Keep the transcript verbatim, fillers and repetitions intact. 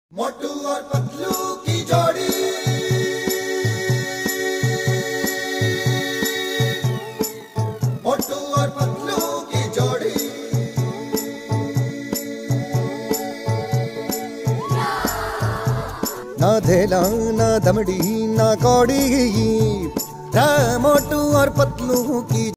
मोटू और पतलू की जोड़ी, मोटू और पतलू की जोड़ी। ना धेला ना दमड़ी ना कौड़ी, मोटू और पतलू की